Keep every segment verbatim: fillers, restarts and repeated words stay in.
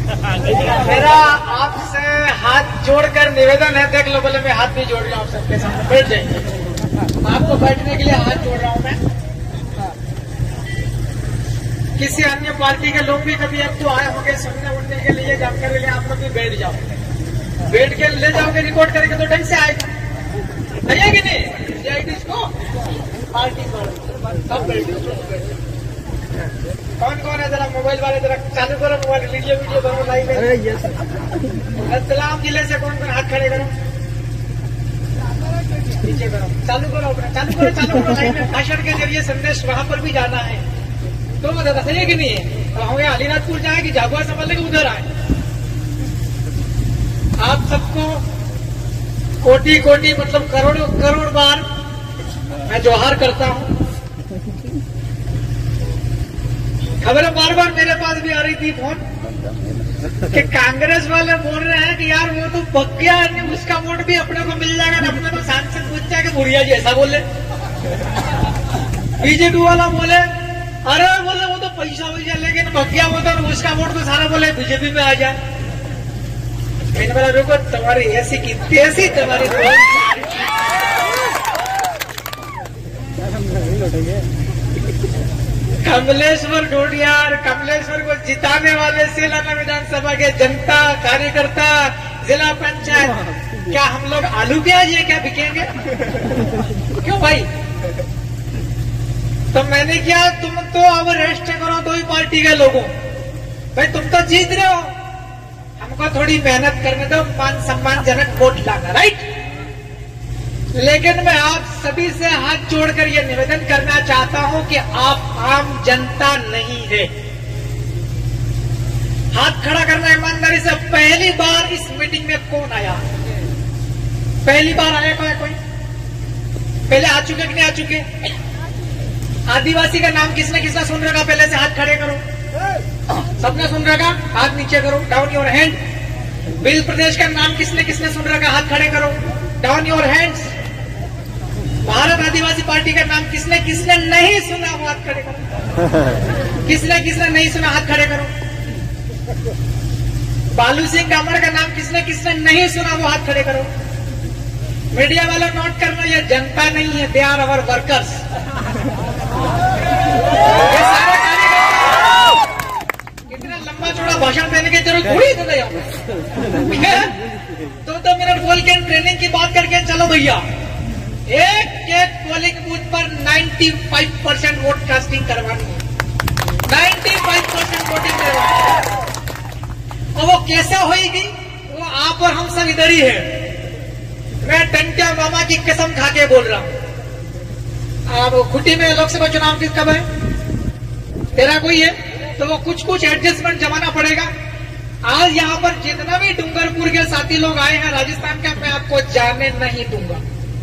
मेरा आपसे हाथ जोड़कर निवेदन है, देख लो, बोले मैं हाथ भी जोड़ रहा हूँ सबके सामने, बैठ जाइए। आपको बैठने के लिए हाथ जोड़ रहा हूँ मैं। किसी अन्य पार्टी के लोग भी कभी अब तो आए होंगे सुनने उठने के लिए, जानकारी के लिए, आप लोग भी बैठ जाओ, बैठ के ले जाओगे, रिकॉर्ड करेंगे तो ढंग से आएगा, नहीं है कि नहीं? सीआईडी को पार्टी सब बैठ। कौन कौन है जरा मोबाइल वाले, जरा चालू करो मोबाइल, वीडियो वीडियो बनो लाइव में। अरे यस, रतलाम जिले से कौन कौन हाथ खड़े करो, नीचे करो, चालू करो अपना, चालू करो चालू करो लाइव में। भाषण के जरिए संदेश वहां पर भी जाना है, तो बताता सही है कि नहीं है? तो हमें अलीनाथपुर जाए कि जागुआ संभालने के उधर आए। आप सबको कोटि कोटि मतलब करोड़ों करोड़ बार मैं जोहार करता हूँ। खबरें बार बार मेरे पास भी आ रही थी फोन कि कांग्रेस वाले बोल रहे हैं कि यार वो तो पक गया, उसका वोट भी अपने को मिल जाएगा, अपने को सांसद पूछ जाएगा भूरिया जी, ऐसा बोले। बीजेपी वाला बोले अरे बोले वो तो पैसा वैसा लेकिन पक गया वो तो, उसका वोट तो सारा बोले बीजेपी में आ जाए। मैंने बोला रुको, तुम्हारी ऐसी की तेजी, तुम्हारी कमलेश्वर ढोडियार, कमलेश्वर को जिताने वाले सेलाना विधानसभा के जनता कार्यकर्ता, जिला पंचायत, क्या हम लोग आलू प्याज ये क्या बिकेंगे? क्यों भाई? तो मैंने क्या, तुम तो अब रेस्ट करो दो ही पार्टी के लोगों, भाई तुम तो जीत रहे हो, हमको थोड़ी मेहनत करने दो, मान सम्मानजनक वोट लाना, राइट? लेकिन मैं आप सभी से हाथ जोड़कर यह निवेदन करना चाहता हूं कि आप आम जनता नहीं है। हाथ खड़ा करना ईमानदारी से। पहली बार इस मीटिंग में कौन आया? पहली बार आया कोई? कोई पहले आ चुके कि नहीं आ चुके? आदिवासी का नाम किसने किसने सुन रखा? पहले से हाथ खड़े करो। सबने सुन रखा? हाथ नीचे करो, down your hand. Bhil Pradesh का नाम किसने किसने सुन रखा? हाथ खड़े करो, down your hands. Bharat Adivasi Party का नाम किसने किसने नहीं सुना? वो हाथ खड़े करो। किसने किसने नहीं सुना? हाथ खड़े करो। बालू सिंह कामड़ का नाम किसने किसने नहीं सुना? वो हाथ खड़े करो। मीडिया वालों नोट करना, ये जनता नहीं है, दे आर अवर वर्कर्स। इतना लंबा चौड़ा भाषण देने की जरूरत थोड़ी है। दो दो मिनट बोल के ट्रेनिंग की बात करके चलो भैया। एक एक पोलिंग बूथ पर पचानवे परसेंट वोट कास्टिंग करवानी है, पचानवे परसेंट वोटिंग करवानी है। और वो कैसे होगी? वो आप और हम सब इधर ही है। मैं टंटिया मामा की कसम खा के बोल रहा हूं। अब खुटी में लोकसभा चुनाव किस कब है? तेरा कोई है तो वो कुछ कुछ एडजस्टमेंट जमाना पड़ेगा। आज यहाँ पर जितना भी डूंगरपुर के साथी लोग आए हैं राजस्थान का, मैं आपको जाने नहीं दूंगा।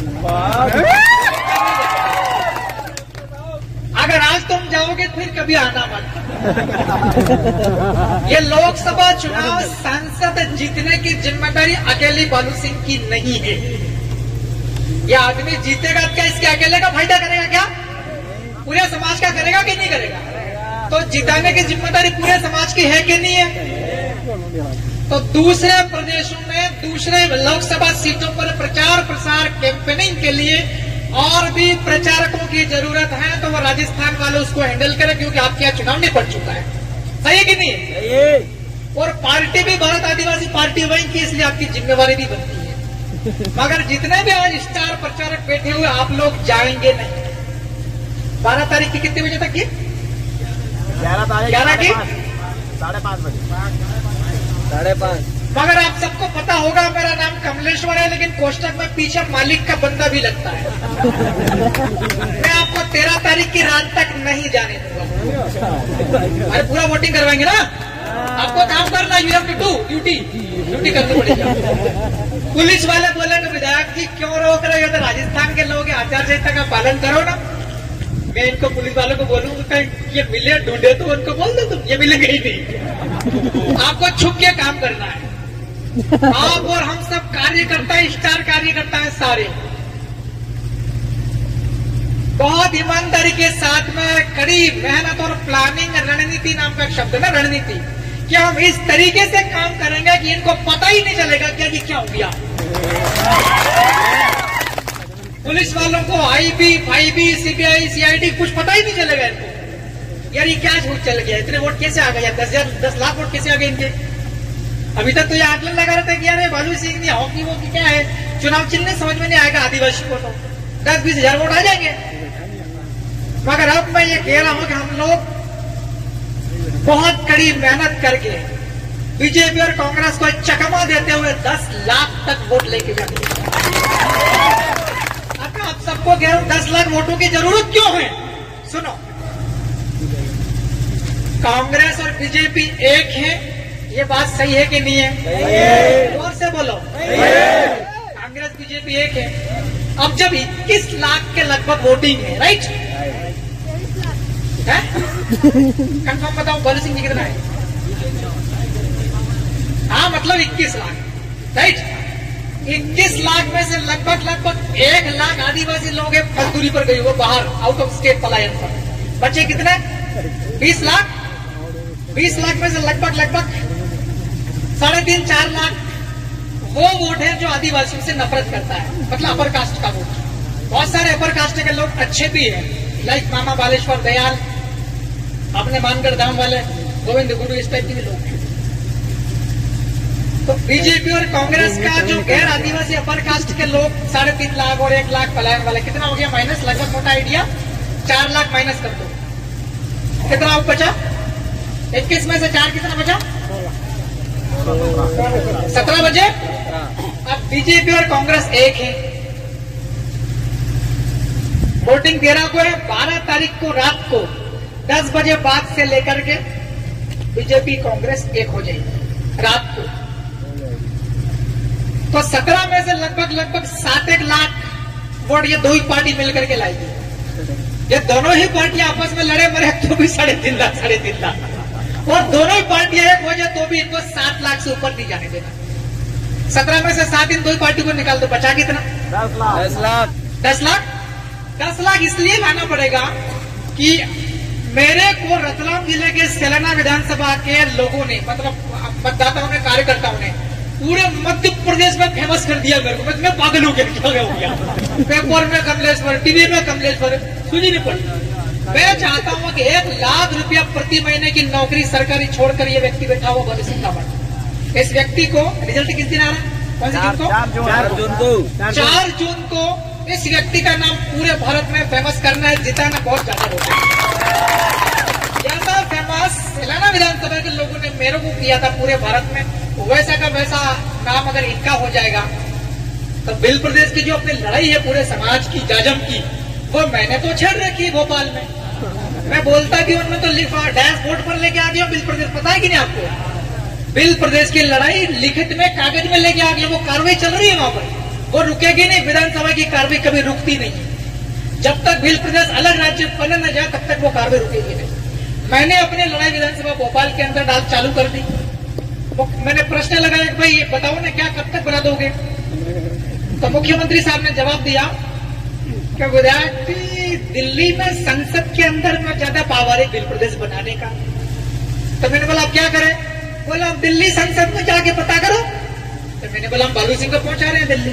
अगर आज तुम जाओगे फिर कभी आना मत। ये लोकसभा चुनाव सांसद जीतने की जिम्मेदारी अकेली बालू सिंह की नहीं है। ये आदमी जीतेगा क्या इसके अकेले का फायदा करेगा क्या? पूरे समाज का करेगा कि नहीं करेगा? तो जिताने की जिम्मेदारी पूरे समाज की है कि नहीं है? तो दूसरे प्रदेशों में दूसरे लोकसभा सीटों पर प्रचार प्रसार कैंपेनिंग के लिए और भी प्रचारकों की जरूरत है, तो वो राजस्थान वाले उसको हैंडल करें, क्योंकि आपके यहाँ चुनाव नहीं पड़ चुका है। सही है कि नहीं? और पार्टी भी भारत आदिवासी पार्टी वही की, इसलिए आपकी जिम्मेवारी भी बनती है। मगर जितने भी आज स्टार प्रचारक बैठे हुए, आप लोग जाएंगे नहीं। बारह तारीख की कितने बजे तक की? ग्यारह तारीख ग्यारह की साढ़े पाँच बजे साढ़े पाँच। मगर आप सबको पता होगा मेरा नाम कमलेश्वर है, लेकिन कोष्टक में पीछे मालिक का बंदा भी लगता है। मैं आपको तेरह तारीख की रात तक नहीं जाने दूंगा। अरे पूरा वोटिंग करवाएंगे ना? आपको काम करना, you have to do duty duty करनी पड़ेगी। पुलिस वाले बोले तो विधायक जी क्यों रोक रहे हो? तो राजस्थान के लोग आचार संहिता का पालन करो ना। मैं इनको पुलिस वालों को बोलूंगा ये मिले ढूंढे तो उनको बोल दो तुम ये मिलेंगे ही नहीं। आपको छुप के काम करना है। आप और हम सब कार्यकर्ता, स्टार कार्यकर्ता है सारे, बहुत ईमानदारी के साथ में कड़ी मेहनत और प्लानिंग, रणनीति नाम का शब्द ना, रणनीति, कि हम इस तरीके से काम करेंगे कि इनको पता ही नहीं चलेगा क्या कि क्या हो गया। पुलिस वालों को आईबी, फाईबी, सीबीआई, सीआईडी कुछ पता ही नहीं चलेगा इनको, यार ये क्या झूठ चल गया, इतने वोट कैसे आ गए, दस हजार दस लाख वोट कैसे आ गए इनके। अभी तक तो ये आकलन लगा रहे थे कि यार बालू सिंह ने हॉकी वो क्या है, चुनाव चिन्ह समझ में नहीं आएगा आदिवासी को, तो दस बीस हजार वोट आ जाएंगे। मगर अब मैं ये कह रहा हूं कि हम लोग बहुत कड़ी मेहनत करके बीजेपी और कांग्रेस को चकमा देते हुए दस लाख तक वोट लेके जाएंगे। आप सबको कह रहा हूं दस लाख वोटों की जरूरत क्यों है, सुनो। कांग्रेस और बीजेपी एक है, ये बात सही है कि नहीं है? जोर से बोलो। कांग्रेस बीजेपी एक है। अब जब इक्कीस लाख के लगभग वोटिंग है, राइट है? कंफर्म बताओ बालू सिंह जी कितना है? हाँ मतलब इक्कीस लाख, राइट। इक्कीस लाख में से लगभग लगभग एक लाख आदिवासी लोग हैं मजदूरी पर गई, वो बाहर आउट ऑफ स्टेट पलायन पर। बच्चे कितने? बीस लाख। बीस लाख में से लगभग लगभग साढ़े तीन चार लाख वो वोट है जो आदिवासियों से नफरत करता है, मतलब अपर कास्ट का वोट। बहुत सारे अपर कास्ट के लोग अच्छे भी हैं, लाइक मामा बालेश्वर दयाल, अपने मानगढ़ धाम वाले गोविंद गुरु, इस टाइप के भी लोग हैं। तो बीजेपी और कांग्रेस का जो गैर आदिवासी अपर कास्ट के लोग साढ़े तीन लाख और एक लाख पलायन वाले, कितना हो गया माइनस? लगभग मोटा आइडिया चार लाख माइनस कर दो, कितना बचा? इक्कीस में से चार कितना बचा? सत्रह बजे। अब बीजेपी और कांग्रेस एक है, वोटिंग तेरह को है, बारह तारीख को रात को दस बजे बाद से लेकर के बीजेपी कांग्रेस एक हो जाएगी रात को। तो सत्रह में से लगभग लगभग सात एक लाख वोट ये दो ही पार्टी मिलकर के लाएगी। ये दोनों ही पार्टी आपस में लड़े मरे तो भी साढ़े तीन लाख साढ़े तीन लाख, और दोनों ही पार्टियां एक हो जाए तो भी इनको सात लाख से ऊपर नहीं जाने देना। सत्रह में से सात इन दो ही पार्टी को निकाल दो, बचा कितना? दस लाख। दस लाख दस लाख दस लाख इसलिए लाना पड़ेगा कि मेरे को रतलाम जिले के सेलाना विधानसभा के लोगों ने, मतलब मतदाताओं ने, कार्यकर्ताओं ने पूरे मध्य प्रदेश में फेमस कर दिया मेरे को। मैं पागल हो गया, पेपर में कमलेश्वर, टीवी में कमलेश्वर, सुनी नहीं पड़ी। मैं चाहता हूं कि एक लाख रुपया प्रति महीने की नौकरी सरकारी छोड़कर ये व्यक्ति बैठा हुआ बालू सिंह का, इस व्यक्ति को रिजल्ट किस दिन आ रहा है? कौन सी जून को? चार जून को। चार जून को इस व्यक्ति का नाम पूरे भारत में फेमस करना है, जिताना बहुत ज्यादा होगा। ज्यादा फेमस सेलाना विधानसभा के लोगों ने मेरे को किया था पूरे भारत में, वैसा का वैसा नाम अगर इनका हो जाएगा तो बिल प्रदेश की जो अपनी लड़ाई है पूरे समाज की, जाजम की, वो मैंने तो छेड़ रखी है भोपाल में। मैं बोलता भी उनमें तो लिखा डैशबोर्ड पर लेके आ गया बिल प्रदेश, पता है कि नहीं आपको? बिल प्रदेश की लड़ाई लिखित में कागज में लेके आ गया, वो कार्रवाई चल रही है वहां पर, वो रुकेगी नहीं। विधानसभा की कार्रवाई कभी रुकती नहीं, जब तक बिल प्रदेश अलग राज्य बन न जाए तब तक वो कार्रवाई रुकेगी नहीं। मैंने अपनी लड़ाई विधानसभा भोपाल के अंदर डाल चालू कर दी। मैंने प्रश्न लगाया कि भाई बताओ ना क्या कब तक बना दोगे? तो मुख्यमंत्री साहब ने जवाब दिया कि विधायक दिल्ली में संसद के अंदर में ज्यादा पावर है बिल प्रदेश बनाने का। तो मैंने बोला आप क्या करें? बोला आप दिल्ली संसद में जाके पता करो। तो मैंने बोला हम बालू सिंह को पहुंचा रहे हैं दिल्ली।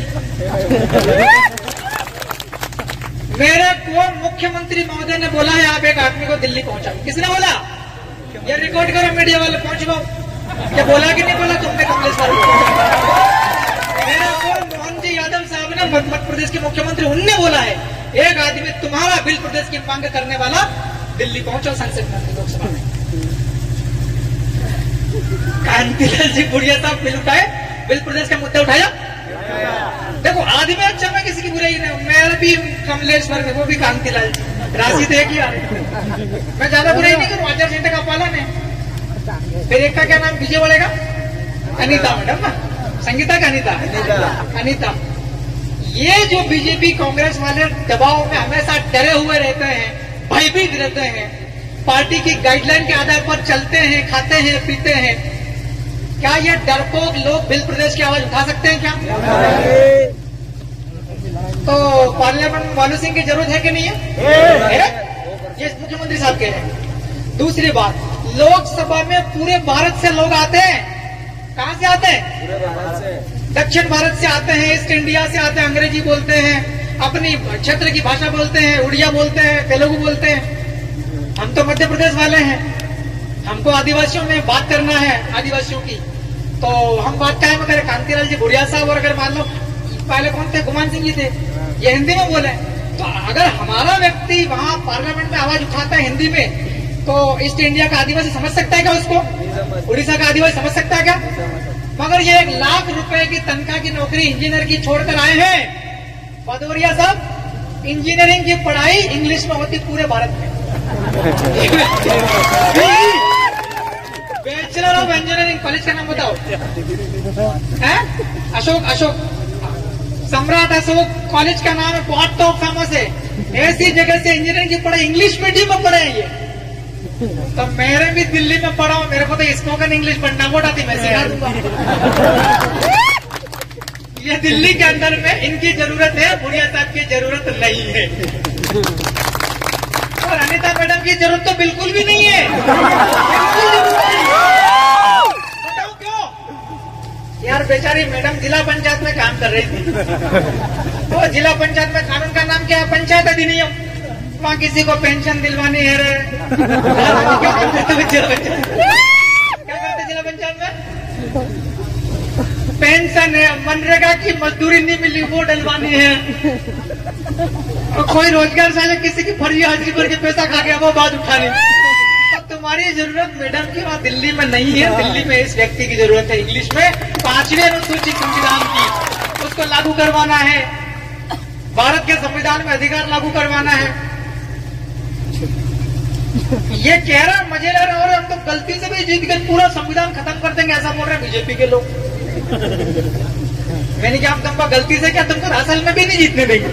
मेरे को मुख्यमंत्री महोदय ने बोला है आप एक आदमी को दिल्ली पहुंचाओ। किसने बोला? ये रिकॉर्ड करो मीडिया वाले, पहुंचवाओ। क्या बोला कि नहीं बोला तुमने कमलेश्वर? मेरे को मोहन जी यादव साहब ने, मध्य प्रदेश के मुख्यमंत्री, उनने बोला है एक आदमी तुम्हारा बिल प्रदेश की मांग करने वाला दिल्ली पहुंचो संसद में, लोकसभा में। कांतिलाल जी बुढ़िया साहब बिल उठाए, बिल प्रदेश का मुद्दा उठाया। देखो आदमी अच्छा, मैं किसी की बुराई नहीं, मेरा भी कमलेश्वर में, वो भी कांतिलाल जी, राशि दे किया। मैं ज्यादा बुराई नहीं करूँ, आचार संहिता का पालन है। फिर एक का क्या नाम विजय बोलेगा? अनीता मैडम ना, संगीता का अनीता अनीता ये जो बीजेपी कांग्रेस वाले दबाव में हमेशा डरे हुए रहते हैं, भयभीत रहते हैं, पार्टी की गाइडलाइन के आधार पर चलते हैं, खाते हैं, पीते हैं, क्या ये डरपोक लोग बिल प्रदेश की आवाज उठा सकते हैं क्या? तो पार्लियामेंट में बालू सिंह की जरूरत है कि नहीं है? है? ये मुख्यमंत्री साहब कह रहे हैं। दूसरी बात, लोकसभा में पूरे भारत से लोग आते हैं। कहाँ से आते हैं? पूरे भारत से। दक्षिण भारत से आते हैं, ईस्ट इंडिया से आते हैं, अंग्रेजी बोलते हैं, अपनी क्षेत्र की भाषा बोलते हैं, उड़िया बोलते हैं, तेलुगु बोलते हैं। हम तो मध्य प्रदेश वाले हैं, हमको आदिवासियों में बात करना है, आदिवासियों की, तो हम बात क्या है करें? कांतिलाल जी भूरिया साहब और अगर मान लो पहले कौन थे, गुमान सिंह जी थे, ये हिंदी में बोले। तो अगर हमारा व्यक्ति वहाँ पार्लियामेंट में आवाज उठाता है हिंदी में, तो ईस्ट इंडिया का आदिवासी समझ सकता है क्या उसको? उड़ीसा का आदिवासी समझ सकता है क्या? मगर ये एक लाख रुपए की तनख्वाह की नौकरी इंजीनियर की छोड़कर आए हैं। भदौरिया साहब, इंजीनियरिंग की पढ़ाई इंग्लिश में होती पूरे भारत में। बैचलर ऑफ इंजीनियरिंग, कॉलेज का नाम बताओ। है? अशोक अशोक सम्राट अशोक कॉलेज का नाम है, बहुत टॉप फेमस है। ऐसी जगह से इंजीनियरिंग की पढ़ाई इंग्लिश मीडियम में पढ़े हैं ये। तो मेरे भी दिल्ली में पढ़ा हूं, मेरे को तो स्पोकन इंग्लिश पढ़ना बहुत आती, मैं सिखा दूंगा। ये दिल्ली के अंदर में इनकी जरूरत है, भूरिया साहब की जरूरत नहीं है, और अनिता मैडम की जरूरत तो बिल्कुल भी नहीं है। बताओ क्यों? यार बेचारी मैडम जिला पंचायत में काम कर रही थी, तो जिला पंचायत में कानून का नाम क्या है? पंचायत अधिनियम। वहाँ किसी को पेंशन दिलवानी है रे, क्या करते जिला पंचायत में? पेंशन है, मनरेगा की मजदूरी नहीं मिली वो डलवानी है, और कोई रोजगार साले किसी की फर्जी हाजिरी भर के पैसा खा गया वो बात उठानी। अब तुम्हारी जरूरत मैडम की वहाँ दिल्ली में नहीं है, दिल्ली में इस व्यक्ति की जरूरत है इंग्लिश में पांचवी अनुसूचित संविधान की, उसको लागू करवाना है, भारत के संविधान में अधिकार लागू करवाना है। ये कह रहा है मजे ले रहे, और हम तो गलती से भी जीत गए, पूरा संविधान खत्म कर देंगे ऐसा बोल रहे हैं बीजेपी के लोग। मैंने क्या, हम तुमको गलती से क्या, तुमको असल में भी नहीं जीतने देंगे।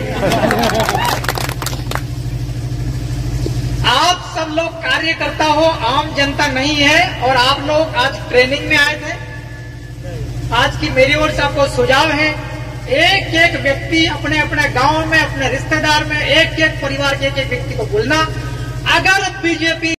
आप सब लोग कार्यकर्ता हो, आम जनता नहीं है, और आप लोग आज ट्रेनिंग में आए थे। आज की मेरी ओर से आपको सुझाव है, एक एक व्यक्ति अपने अपने गांव में, अपने रिश्तेदार में, एक एक परिवार के एक एक व्यक्ति को बोलना, अगर बीजेपी